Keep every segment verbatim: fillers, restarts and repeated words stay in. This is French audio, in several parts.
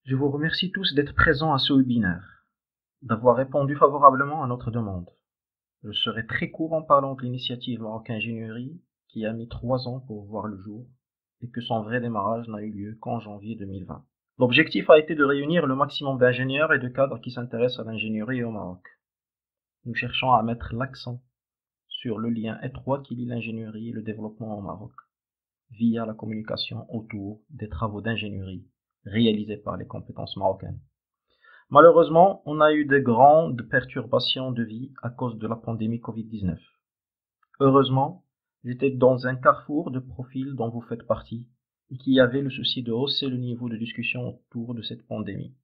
Je vous remercie tous d'être présents à ce webinaire, d'avoir répondu favorablement à notre demande. Je serai très court en parlant de l'initiative Maroc Ingénierie qui a mis trois ans pour voir le jour et que son vrai démarrage n'a eu lieu qu'en janvier deux mille vingt. L'objectif a été de réunir le maximum d'ingénieurs et de cadres qui s'intéressent à l'ingénierie au Maroc. Nous cherchons à mettre l'accent sur le lien étroit qui lie l'ingénierie et le développement au Maroc, via la communication autour des travaux d'ingénierie réalisés par les compétences marocaines. Malheureusement, on a eu de grandes perturbations de vie à cause de la pandémie Covid dix-neuf. Heureusement, j'étais dans un carrefour de profils dont vous faites partie et qui avait le souci de hausser le niveau de discussion autour de cette pandémie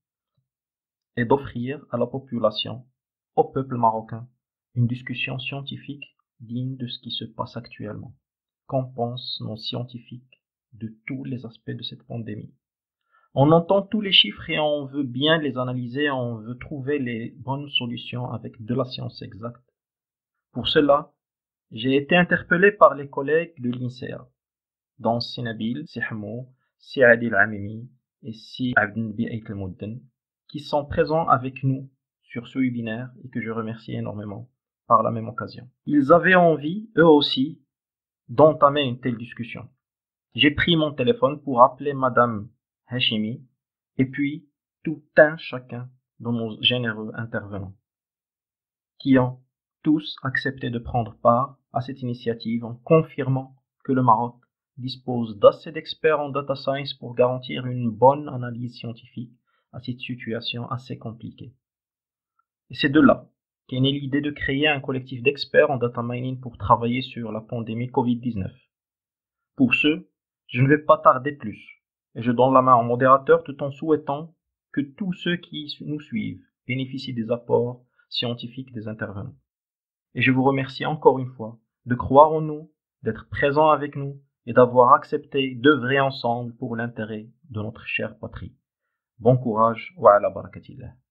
et d'offrir à la population, au peuple marocain, une discussion scientifique digne de ce qui se passe actuellement. Qu'en pensent nos scientifiques de tous les aspects de cette pandémie? On entend tous les chiffres et on veut bien les analyser, on veut trouver les bonnes solutions avec de la science exacte. Pour cela, j'ai été interpellé par les collègues de l'INSEA, dont Sinabil, Sihmou, Si Adil Amimi et Si Abdelnabi Ait El-Moudden, qui sont présents avec nous sur ce webinaire et que je remercie énormément par la même occasion. Ils avaient envie, eux aussi, d'entamer une telle discussion. J'ai pris mon téléphone pour appeler Madame Hachimi et puis tout un chacun de nos généreux intervenants, qui ont tous accepté de prendre part à cette initiative en confirmant que le Maroc dispose d'assez d'experts en data science pour garantir une bonne analyse scientifique à cette situation assez compliquée. Et c'est de là qu'est née l'idée de créer un collectif d'experts en data mining pour travailler sur la pandémie Covid dix-neuf. Pour ce, je ne vais pas tarder plus, et je donne la main au modérateur tout en souhaitant que tous ceux qui nous suivent bénéficient des apports scientifiques des intervenants. Et je vous remercie encore une fois de croire en nous, d'être présents avec nous et d'avoir accepté d'œuvrer ensemble pour l'intérêt de notre chère patrie. Bon courage, wa ala barakatillah.